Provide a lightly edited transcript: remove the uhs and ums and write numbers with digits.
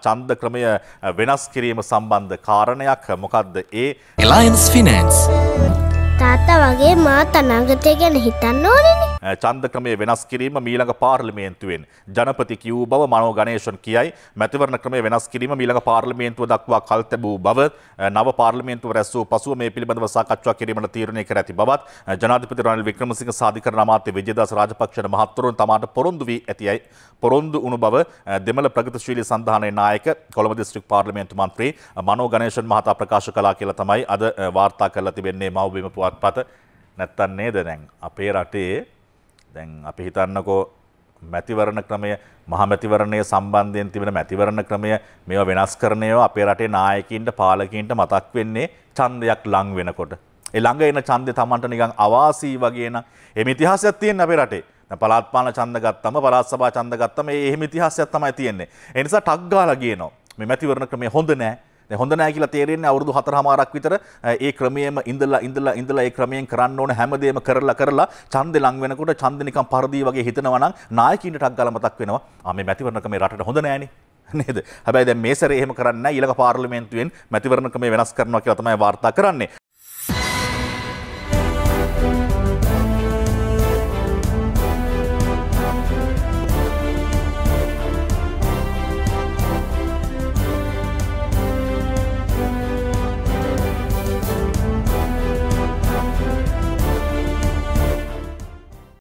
ඡන්ද ක්‍රමය වෙනස් කිරීම සම්බන්ධ කාරණයක් මොකක්ද ඒ Alliance Finance තාත්තා වගේ මාත් අනාගතය ගැන හිතන්න ඕනේනේ. ඡන්ද ක්‍රමය වෙනස් කිරීම මීළඟ පාර්ලිමේන්තුවෙන් ජනපති කියූ බව මනෝ ගණේෂන් කියයි. මැතිවරණ ක්‍රමය වෙනස් කිරීම මීළඟ පාර්ලිමේන්තුව දක්වා කල් තැබූ බව නව පාර්ලිමේන්තුව රැස් වූ පසුව මේ පිළිබඳව සාකච්ඡා කිරීමට තීරණය කර ඇති බවත් ජනාධිපති රනිල් වික්‍රමසිංහ සාධිකරණ අමාත්‍ය විජේදාස රාජපක්ෂ මහත්වරුන් තමාට පොරොන්දු වී ඇතියයි පොරොන්දු වුණු බව දෙමළ ප්‍රගතිශීලී සන්ධානයේ නායක කොළඹ දිස්ත්‍රික් පාර්ලිමේන්තු මන්ත්‍රී මනෝ ගණේෂන් මහතා ප්‍රකාශ කළා කියලා තමයි අද වාර්තා කරලා තිබෙන්නේ මව්බිම පුවත්පත. නැත්තම් නේද දැන් අපේ රටේ දැන් අපි හිතන්නකෝ මැතිවරණ ක්‍රමය මහා මැතිවරණයේ සම්බන්ධයෙන් තිබෙන මැතිවරණ ක්‍රමය මේවා වෙනස් කරන ඒවා අපේ රටේ නායකින්ට පාලකින්ට මතක් වෙන්නේ ඡන්දයක් ලං වෙනකොට. ඒ ළඟ එන ඡන්දේ Tamanට නිකන් අවාසී වගේ නම් එහෙම ඉතිහාසයක් තියෙන අපේ රටේ. දැන් පළාත් පාලන ඡන්ද ගත්තම පළාත් සභා ඡන්ද ගත්තම එහෙම ඉතිහාසයක් තමයි තියෙන්නේ. ඒ නිසා ටක් ගාලා කියනවා මේ මැතිවරණ ක්‍රමය හොඳ නෑ. හොඳ නැහැ කියලා තේරෙන්නේ අවුරුදු 4මාරක් විතර ඒ ක්‍රමයේම ඉඳලා ඒ ක්‍රමයෙන් කරන්න ඕන හැමදේම කරලා ඡන්දෙ ලඟ වෙනකොට ඡන්දෙ නිකන් පරදී වගේ හිතනවා නම් නායකින්ට ටක් ගාලා මතක් වෙනවා මේ මැතිවරණ ක්‍රමේ රටට හොඳ නෑනේ නේද? හැබැයි දැන් මේ සැරේ එහෙම කරන්නේ නැහැ. ඊළඟ පාර්ලිමේන්තුවෙන් මැතිවරණ ක්‍රමය වෙනස් කරනවා කියලා තමයි වාර්තා කරන්නේ.